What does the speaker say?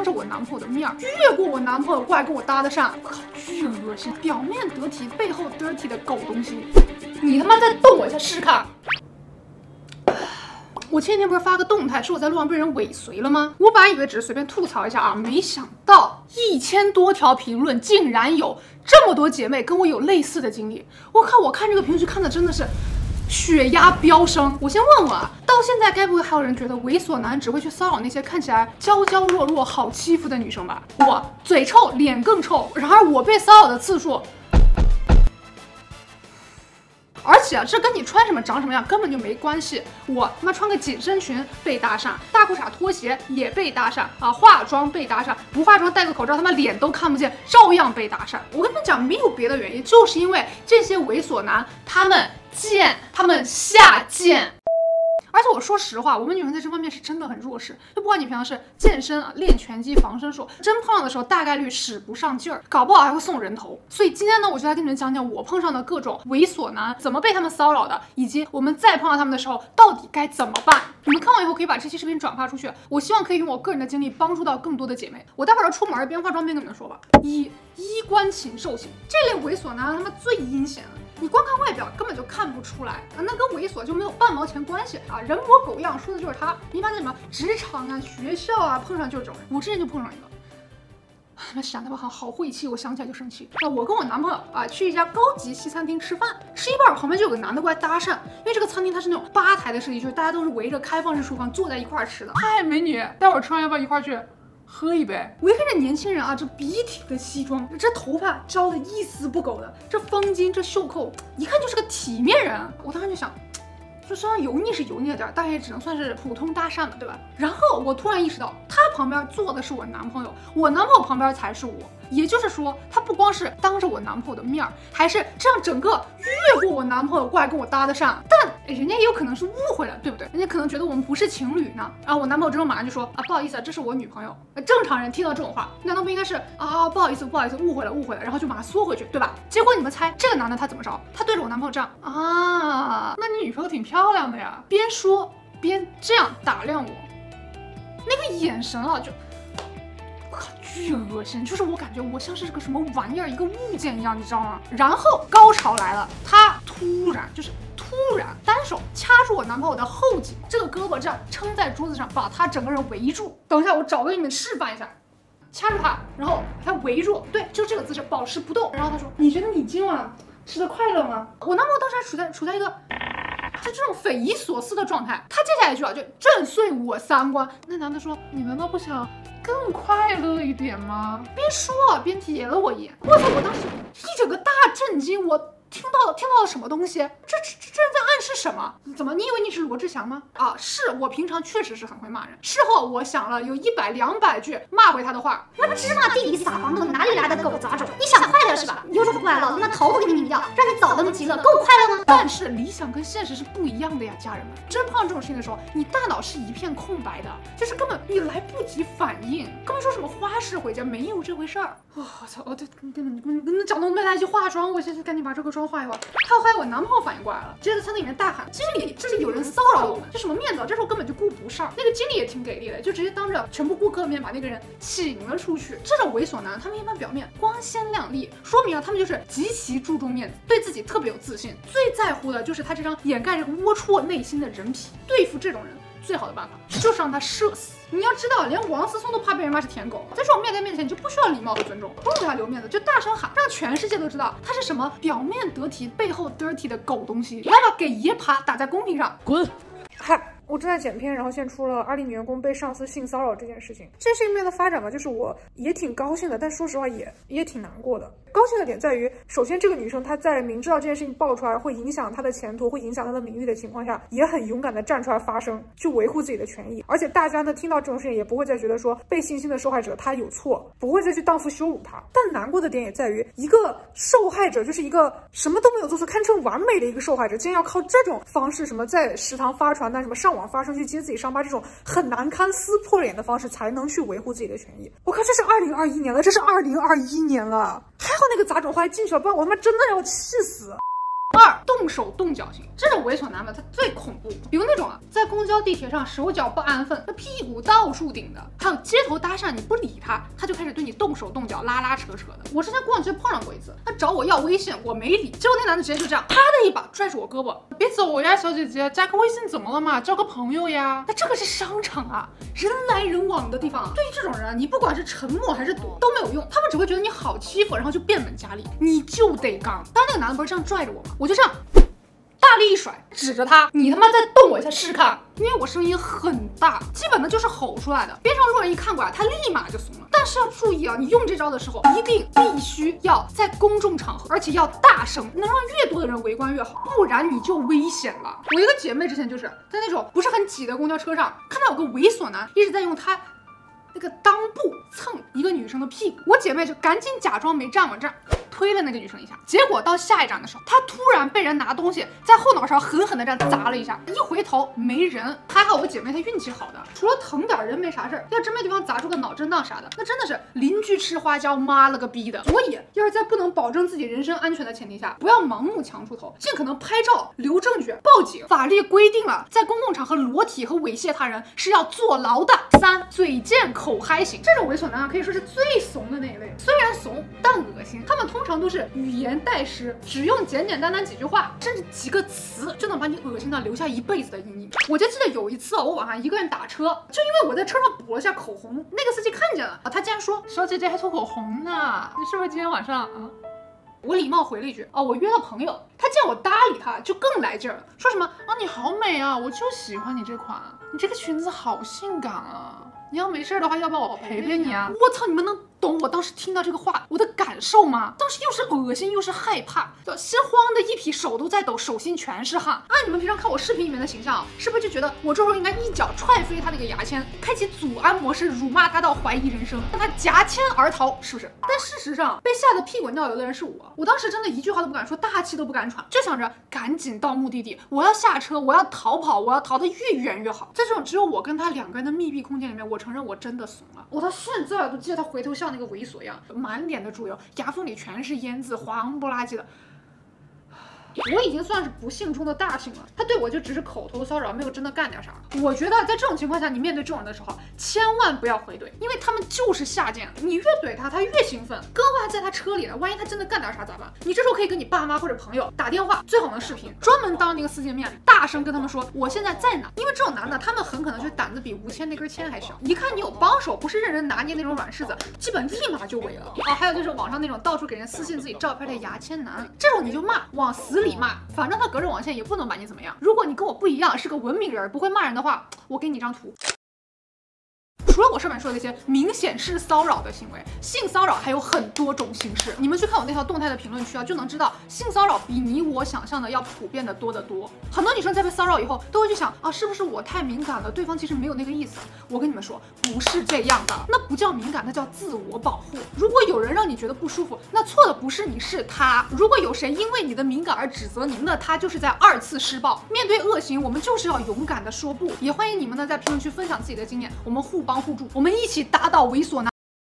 着我男朋友的面越过我男朋友过来跟我搭的讪，我靠，巨恶心！表面得体，背后 dirty 的狗东西，你他妈再动我一下试试看！我前几天不是发个动态，说我在路上被人尾随了吗？我本来以为只是随便吐槽一下啊，没想到1000多条评论竟然有这么多姐妹跟我有类似的经历。我靠，我看这个评论区看的真的是血压飙升。我先问问啊，到现在该不会还有人觉得猥琐男只会去骚扰那些看起来娇娇弱弱、好欺负的女生吧？我嘴臭，脸更臭，然而我被骚扰的次数。而且啊，这跟你穿什么长什么样根本就没关系。我他妈穿个紧身裙被搭讪，大裤衩拖鞋也被搭讪啊，化妆被搭讪，不化妆戴个口罩他妈脸都看不见，照样被搭讪。我跟你们讲，没有别的原因，就是因为这些猥琐男他们贱，他们下贱。而且我说实话，我们女生在这方面是真的很弱势。就不管你平常是健身啊、练拳击、防身术，真碰上的时候大概率使不上劲儿，搞不好还会送人头。所以今天呢，我就来跟你们讲讲我碰上的各种猥琐男怎么被他们骚扰的，以及我们再碰到他们的时候到底该怎么办。你们看完以后可以把这期视频转发出去，我希望可以用我个人的经历帮助到更多的姐妹。我待会儿要出门，边化妆边跟你们说吧。衣冠禽兽型，这类猥琐男他妈最阴险了。你光看外表根本就看不出来啊，那跟猥琐就没有半毛钱关系啊！人模狗样说的就是他。你发现什么？职场啊、学校啊，碰上就是这种人。我之前就碰上一个，他妈闪得吧好晦气，我想起来就生气。那我跟我男朋友啊去一家高级西餐厅吃饭，吃一半旁边就有个男的过来搭讪，因为这个餐厅它是那种吧台的设计，就是大家都是围着开放式厨房坐在一块儿吃的。嗨，美女，待会儿吃完要不要一块儿去喝一杯？我一看这年轻人啊，这笔挺的西装，这头发招的一丝不苟的，这方巾这袖扣，一看就是个体面人。我当时就想，就虽然油腻是油腻了点，但也只能算是普通搭讪嘛，对吧？然后我突然意识到，他旁边坐的是我男朋友，我男朋友旁边才是我。也就是说，他不光是当着我男朋友的面，还是这样整个越过我男朋友过来跟我搭的讪。但人家也有可能是误会了，对不对？人家可能觉得我们不是情侣呢。然后我男朋友之后马上就说啊，不好意思啊，这是我女朋友。正常人听到这种话，难道不应该是啊，不好意思，误会了，然后就把它缩回去，对吧？结果你们猜这个男的他怎么着？他对着我男朋友这样啊，那你女朋友挺漂亮的呀。边说边这样打量我，那个眼神啊，就。巨恶心，就是我感觉我像是个什么玩意儿，一个物件一样，你知道吗？然后高潮来了，他突然单手掐住我男朋友的后颈，这个胳膊这样撑在桌子上，把他整个人围住。等一下，我找个给你们示范一下，掐住他，然后把他围住，对，就这个姿势，保持不动。然后他说：“你觉得你今晚吃的快乐吗？”我男朋友当时还处在一个就这种匪夷所思的状态。他接下来一句啊，就震碎我三观。那男的说：“你难道不想更快乐一点吗？”边说边瞥了我一眼，我操！我当时一整个大震惊，我听到了什么东西？这人在暗示什么？怎么？你以为你是罗志祥吗？啊，是我平常确实是很会骂人。事后我想了有100、200句骂回他的话。 那不芝麻地里撒黄豆，哪里来的狗杂种？你想快乐是吧？你有种过来，老子他妈头都给你抿掉，让你早这么极乐，够快乐吗？ 但是理想跟现实是不一样的呀，家人们。真碰到这种事情的时候，你大脑是一片空白的，就是根本你来不及反应，更别说什么花式回家，没有这回事儿。我操！哦对，跟讲到没来及化妆，我现在赶紧把这个妆化一化。还有后来我男朋友反应过来了，直接在餐厅里面大喊：“经理，这里有人骚扰我们！”这什么面子啊？这时候根本就顾不上。那个经理也挺给力的，就直接当着全部顾客的面把那个人请了出去。这种猥琐男，他们一般表面光鲜亮丽，说明啊他们就是极其注重面子，对自己特别有自信，最在乎的就是他这张掩盖着龌龊内心的人皮。对付这种人，最好的办法就是让他社死。你要知道，连王思聪都怕被人骂是舔狗，在这种面前你就不需要礼貌和尊重，不用给他留面子，就大声喊，让全世界都知道他是什么表面得体背后 dirty 的狗东西。来吧，给爷爬打在公屏上，滚！嗨。我正在剪片，然后现出了2例女员工被上司性骚扰这件事情。这事情的发展吧，就是我也挺高兴的，但说实话也挺难过的。高兴的点在于，首先这个女生她在明知道这件事情爆出来会影响她的前途，会影响她的名誉的情况下，也很勇敢的站出来发声，去维护自己的权益。而且大家呢听到这种事情也不会再觉得说被性侵的受害者他有错，不会再去荡妇羞辱他。但难过的点也在于，一个受害者就是一个什么都没有做错，堪称完美的一个受害者，竟然要靠这种方式，什么在食堂发传单，什么上网发声去揭自己伤疤，这种很难堪撕破脸的方式才能去维护自己的权益。我靠，这是2021年了，这是2021年了，还好那个杂种后来进去了，不然我他妈真的要气死。 2动手动脚型，这种猥琐男吧，他最恐怖。比如那种在公交地铁上手脚不安分，那屁股到处顶的，还有街头搭讪你不理他，他就开始对你动手动脚、拉拉扯扯的。我之前逛街碰上过一次，他找我要微信，我没理，结果那男的直接就这样，啪的一把拽住我胳膊，别走呀，小姐姐，加个微信怎么了嘛？交个朋友呀。那这个是商场啊，人来人往的地方，对于这种人，你不管是沉默还是躲都没有用，他们只会觉得你好欺负，然后就变本加厉，你就得刚。当然那个男的不是这样拽着我吗？我就这样大力一甩，指着他，你他妈再动我一下试试看。因为我声音很大，基本的就是吼出来的。边上路人一看过来，他立马就怂了。但是要注意啊，你用这招的时候，一定必须要在公众场合，而且要大声，能让越多的人围观越好，不然你就危险了。我一个姐妹之前就是在那种不是很挤的公交车上，看到有个猥琐男一直在用他那个裆部蹭一个女生的屁股，我姐妹就赶紧假装没站稳，这样推了那个女生一下。结果到下一站的时候，她突然被人拿东西在后脑勺狠狠的这样砸了一下，一回头没人。还好我姐妹她运气好的，除了疼点人没啥事儿，要真没地方砸出个脑震荡啥的，那真的是邻居吃花椒妈了个逼的。所以要是在不能保证自己人身安全的前提下，不要盲目强出头，尽可能拍照留证据报警。法律规定了，在公共场合裸体和猥亵他人是要坐牢的。3嘴贱口嗨型，这种猥琐男啊可以说是最怂的那一类，虽然怂但恶心。他们通常都是语言带诗，只用简简单单几句话，甚至几个词就能把你恶心到留下一辈子的阴影。我就记得有一次我晚上一个人打车，就因为我在车上补了下口红，那个司机看见了他竟然说：“小姐姐还涂口红呢，你是不是今天晚上啊？”我礼貌回了一句：“我约了朋友。”他见我搭理他，就更来劲儿了，说什么：“你好美啊，我就喜欢你这款，你这个裙子好性感啊。你要没事的话，要不要我陪陪你啊？”我操，你们能懂我当时听到这个话我的感受吗？当时又是恶心又是害怕，心慌的一匹手都在抖，手心全是汗。你们平常看我视频里面的形象，是不是就觉得我这时候应该一脚踹飞他那个牙签，开启祖安模式，辱骂他到怀疑人生，让他夹签而逃，是不是？但事实上被吓得屁滚尿流的人是我。我当时真的一句话都不敢说，大气都不敢喘，就想着赶紧到目的地，我要下车，我要逃跑，我要逃得越远越好。在这种只有我跟他2个人的密闭空间里面，我承认我真的怂了。我到现在都记得他回头像那个猥琐样，满脸的猪油，牙缝里全是烟渍，黄不拉几的。我已经算是不幸中的大幸了，他对我就只是口头骚扰，没有真的干点啥。我觉得在这种情况下，你面对这种人的时候，千万不要回怼，因为他们就是下贱，你越怼他，他越兴奋。哥们还在他车里呢，万一他真的干点啥咋办？你这时候可以跟你爸妈或者朋友打电话，最好能视频，专门当那个司机的面，大声跟他们说我现在在哪。因为这种男的，他们很可能就胆子比吴谦那根签还小，一看你有帮手，不是任人拿捏那种软柿子，基本立马就围了。还有就是网上那种到处给人私信自己照片的牙签男，这种你就骂，往死里骂，反正他隔着网线也不能把你怎么样。如果你跟我不一样，是个文明人，不会骂人的话，我给你一张图。除了我上面说的那些明显是骚扰的行为，性骚扰还有很多种形式。你们去看我那条动态的评论区就能知道，性骚扰比你我想象的要普遍的多得多。很多女生在被骚扰以后，都会去想是不是我太敏感了，对方其实没有那个意思。我跟你们说，不是这样的，那不叫敏感，那叫自我保护。如果有人让你觉得不舒服，那错的不是你，是他。如果有谁因为你的敏感而指责你，那他就是在2次施暴。面对恶行，我们就是要勇敢的说不。也欢迎你们呢在评论区分享自己的经验，我们互帮互助，我们一起打倒猥琐男。